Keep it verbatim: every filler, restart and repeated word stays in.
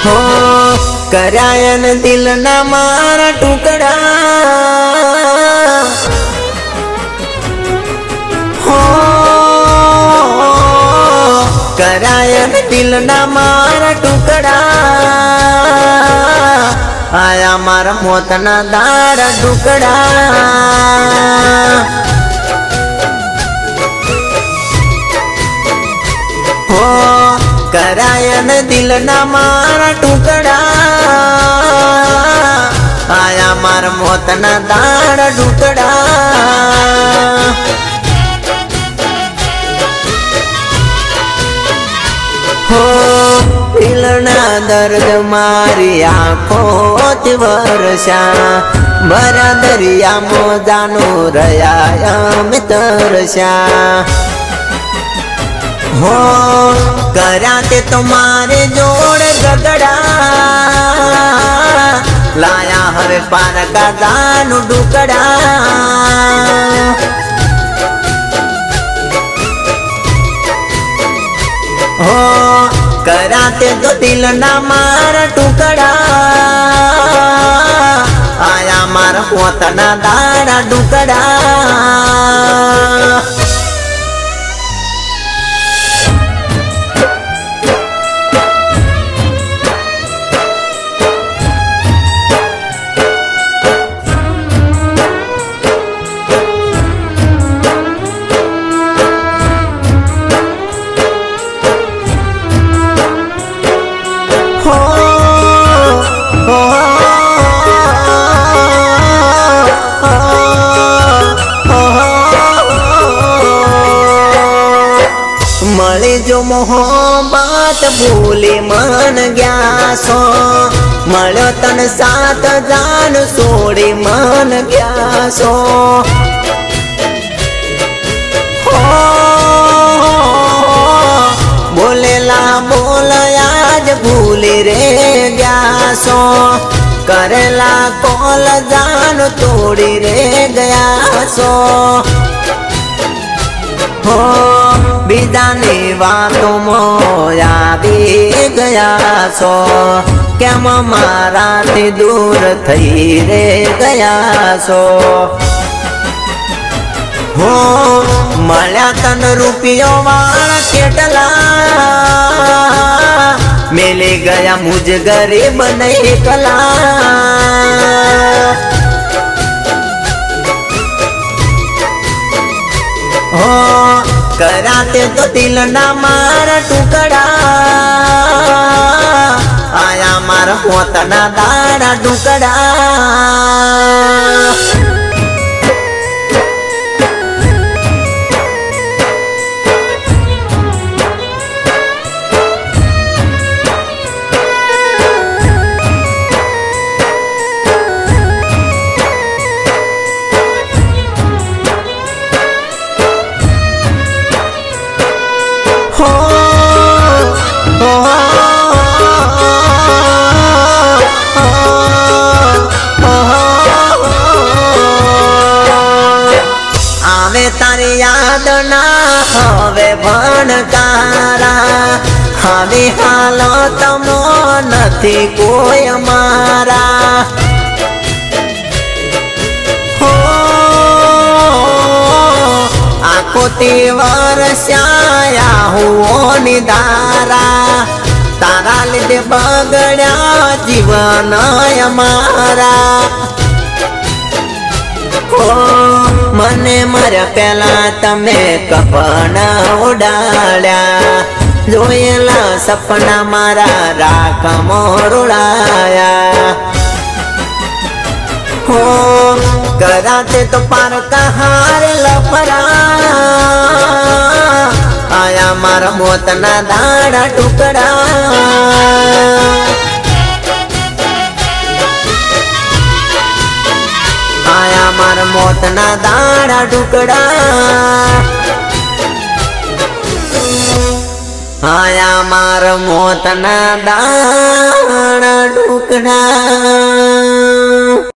हो करायन दिल ना मारा टुकड़ा हो करायन दिल ना मारा टुकड़ा आया मारा मौत ना दाड़ा टुकड़ा हो करायन दिल ना मारा टुकड़ा आया मार मौत ना दाड़ा टुकड़ा हो दिल ना दर्द मारी आँखों वर्षा भरा दरिया मोजानो रया मितरशा हो कराते तुम्हारे जोड़ गगड़ा लाया हर पार का दानु डुकड़ा हो कराते तो दिल ना मार टुकड़ा आया मार मौत ना दाड़ा डुकड़ा मले जो मोहब्बत भूले मन गया सो मलो तन साथ जान सोड़े मन गया सो हो बोलेला बोल आज भूले रे गया सो करेला कॉल जान तोड़ी रे गया सो हो बिदाने बातों मोया भी गया सो क्या मारा ते दूर थई रे गया सो हो मल्या तन रुपयो वाला केटला मेले गया मुझ गरीब नहीं कला हो कराते तो दिल ना मारा टुकड़ा आया मारा मौत ना दाड़ा टुकड़ा तारी याद ना हवे भणकारा हवे हालत मो नथी कोई मारा हो आखो ते वर्षाया हुओ निदारा तारा लिदे बगड़्या जीवन हमारा हो मने मर पेला तमे कपना उड़ाड़ा जोयेला सपना मारा राख मोरुड़ाया हो कराते तो पार कहार लफरा आया मारा मौत ना दाड़ा टुकड़ा आया मार मौत ना दाड़ा टुकड़ा आया मार मौत ना दाड़ा टुकड़ा।